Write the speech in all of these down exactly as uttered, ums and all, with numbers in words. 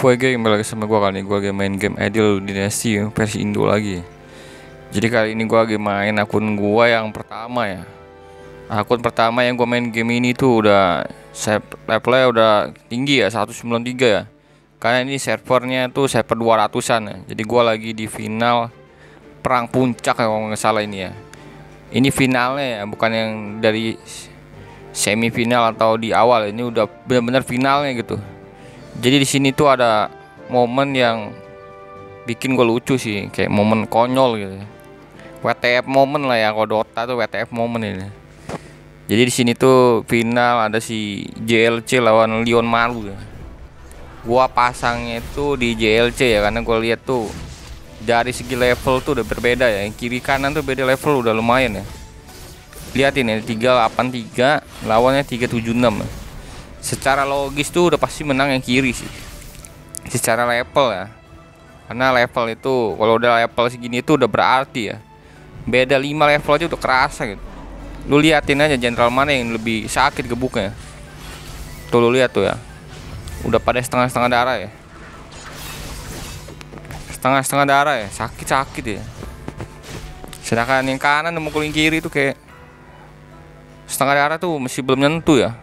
Gue game lagi sama gue kali ini. Gue lagi main game Idle Dynasty versi Indo lagi. Jadi kali ini gue lagi main akun gue yang pertama ya. Akun pertama yang gue main game ini tuh udah levelnya udah tinggi ya, seratus sembilan puluh tiga ya. Karena ini servernya tuh server dua ratusan ya. Jadi gue lagi di final perang puncak ya, kalau nggak salah ini ya. Ini finalnya ya, bukan yang dari semifinal atau di awal. Ini udah benar-benar finalnya gitu. Jadi di sini tuh ada momen yang bikin gue lucu sih, kayak momen konyol gitu. W T F momen lah ya, kalau Dota tuh W T F momen ini. Jadi di sini tuh final ada si J L C lawan Leon Maru ya. Gua pasangnya itu di J L C ya, karena gue lihat tuh dari segi level tuh udah berbeda ya. Yang kiri kanan tuh beda level, udah lumayan ya. Lihat ini tiga delapan tiga lawannya tiga tujuh enam. Secara logis tuh udah pasti menang yang kiri sih. Secara level ya. Karena level itu kalau udah level segini itu udah berarti ya. Beda lima level aja udah kerasa gitu. Lu liatin aja jenderal mana yang lebih sakit gebuknya. Tuh lu lihat tuh ya. Udah pada setengah-setengah darah ya. Setengah-setengah darah ya, sakit-sakit ya. Sedangkan yang kanan mukulin kiri tuh kayak setengah darah tuh masih belum nyentuh ya.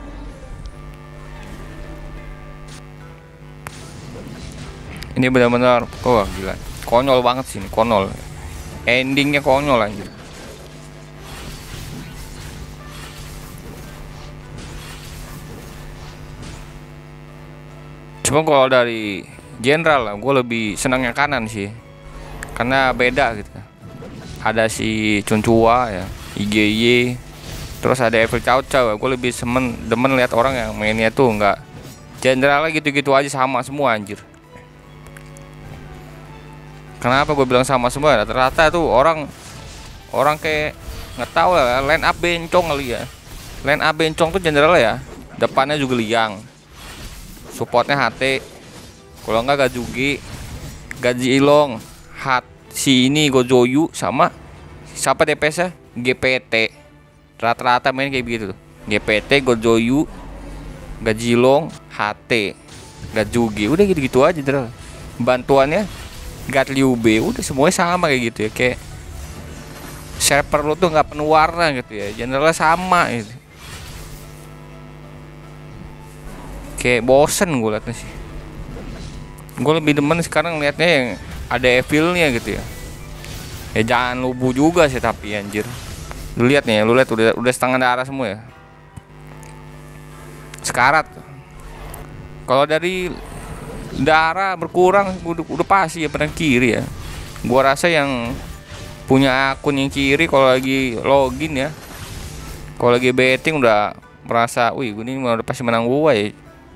Ini benar-benar, oh gila, konyol banget sih ini, konyol. Endingnya konyol anjir. Cuma kalau dari general lah, gue lebih senang yang kanan sih, karena beda gitu. Ada si Cuncua ya, I G Y, terus ada Evil Chow Chow. Gue lebih semen, demen lihat orang yang mainnya tuh nggak generalnya gitu-gitu aja, sama semua anjir. Kenapa gue bilang sama semua? Rata-rata tuh orang orang kayak nggak tahu lah, line up bencong kali ya. Line up bencong tuh general ya. Depannya juga liang. Supportnya H T. Kalau nggak Gajugi, Gaji Ilong, Hat si ini Gojoyu sama siapa D P S-nya? G P T. Rata-rata main kayak begitu tuh. G P T, Gojoyu, Gaji Ilong, H T, Gajugi. Udah gitu-gitu aja general. Bantuannya God Liu B, udah semuanya sama kayak gitu ya, kayak server lu tuh nggak penuh warna gitu ya, generalnya sama gitu. Kayak bosen gue liatnya sih. Gue lebih demen sekarang liatnya yang ada evilnya gitu ya. Ya jangan lubu juga sih tapi anjir. Lu lihat nih, lu lihat udah udah setengah darah semua ya. Sekarat. Kalau dari darah berkurang udah, udah pasti ya pada kiri ya. Gua rasa yang punya akun yang kiri kalau lagi login ya, kalau lagi betting udah merasa, wih gue ini udah pasti menang gua ya.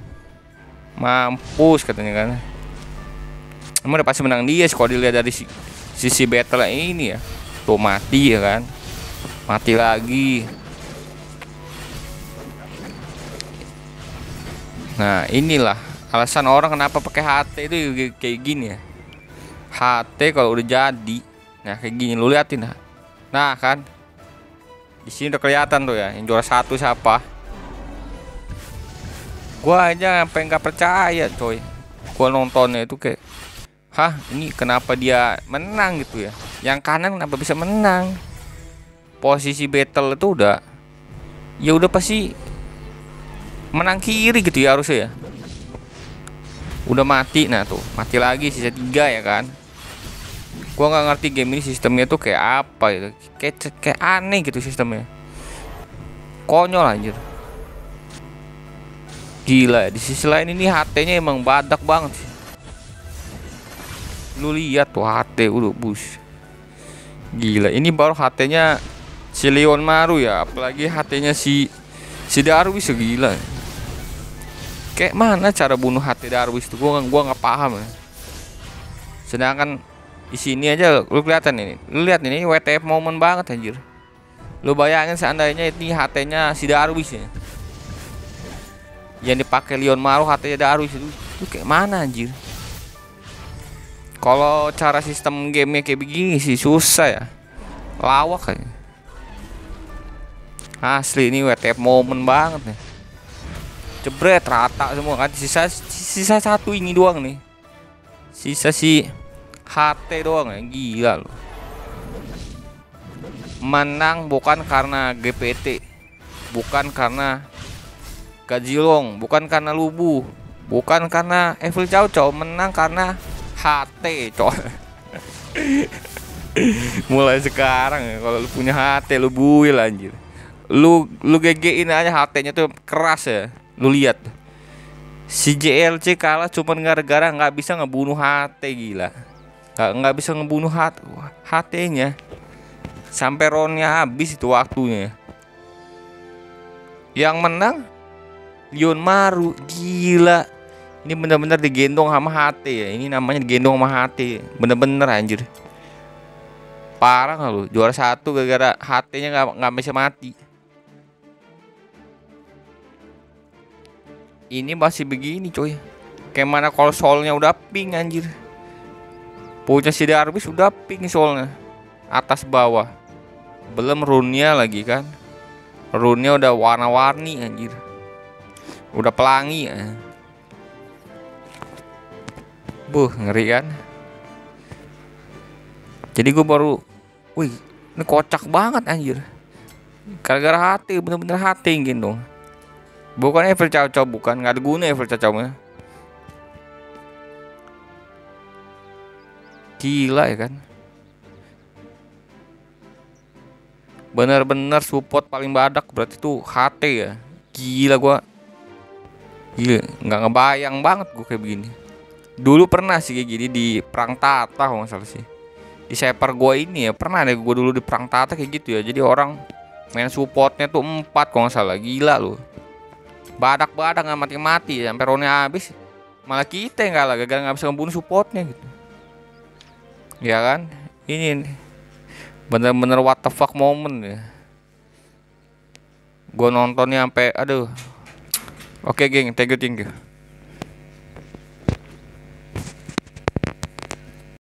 Mampus katanya kan. Emang udah pasti menang dia sih kalau dilihat dari sisi battle ini ya. Tuh mati ya kan. Mati lagi. Nah inilah alasan orang kenapa pakai H T itu kayak gini ya. H T kalau udah jadi, nah kayak gini lu liatin nah. Nah kan, di sini udah kelihatan tuh ya, yang juara satu siapa. Gua aja sampai nggak percaya coy. Gua nontonnya itu kayak, hah ini kenapa dia menang gitu ya? Yang kanan kenapa bisa menang? Posisi battle itu udah, ya udah pasti menang kiri gitu ya harusnya ya. Udah mati, nah tuh mati lagi sisa tiga ya kan. Gua nggak ngerti game ini sistemnya tuh kayak apa gitu, kayak kayak aneh gitu sistemnya, konyol anjir. Gila, di sisi lain ini H T-nya emang badak banget sih. Lu lihat tuh H T udah bus. Gila, ini baru H T-nya si Leon Maru ya, apalagi H T-nya si si Darwis gila. Kayak mana cara bunuh H T Darwis itu, gua gua nggak paham ya. Sedangkan di sini aja lu kelihatan ini, lu lihat ini W T F momen banget anjir. Lu bayangin seandainya ini H T-nya si Darwis ya, yang dipakai Leon Maru H T-nya Darwis itu, itu kayak mana anjir. Kalau cara sistem gamenya kayak begini sih susah ya, lawak kayaknya. Asli ini W T F momen banget nih. jebret rata semua kan. Sisa sisa satu ini doang nih, sisa si H T doang ya. Gila loh. Menang bukan karena G P T, bukan karena Gajilong, bukan karena Lubu, bukan karena Evil Chow Chow. Menang karena H T coy. Mulai sekarang ya, kalau lu punya H T lu buil anjir. Lu lu G G-in aja H T-nya tuh keras ya. Lu lihat. Si J L C kalah cuman gara-gara nggak bisa ngebunuh H T, gila. Nggak nggak bisa ngebunuh H T-nya. Sampai roundnya habis itu waktunya. Yang menang Leon Maru, gila. Ini bener-bener digendong sama H T ya. Ini namanya digendong sama H T. Bener-bener anjir. Parah nggak lu? Juara satu gara-gara H T-nya nggak nggak bisa mati. Ini masih begini coy. Kayak mana kalau soalnya udah pink anjir. Punya si Darwis udah pink soalnya. Atas bawah. Belum rune-nya lagi kan. Rune-nya udah warna-warni anjir. Udah pelangi ya. Buh, ngeri kan. Jadi gue baru, wih, ini kocak banget anjir. Gara-gara H T, bener-bener H T gitu. Bukan Evil Chow Chow, bukan, nggak ada guna Evil Chow Chow-nya. Gila ya kan. Bener-bener support paling badak berarti tuh H T ya. Gila gua. Gila, nggak ngebayang banget gue kayak begini. Dulu pernah sih kayak gini di Perang Tata kalau nggak salah sih. Di server gue ini ya pernah deh gue dulu di Perang Tata kayak gitu ya. Jadi orang main supportnya tuh empat kalau nggak salah. Gila loh. Badak-badak nggak mati-mati sampai roundnya habis. Malah kita yang kalah gagal nggak bisa ngebunuh supportnya gitu. Ya kan. Ini bener-bener what the fuck moment ya. Gue nontonnya sampai aduh. Oke geng, thank you thank you.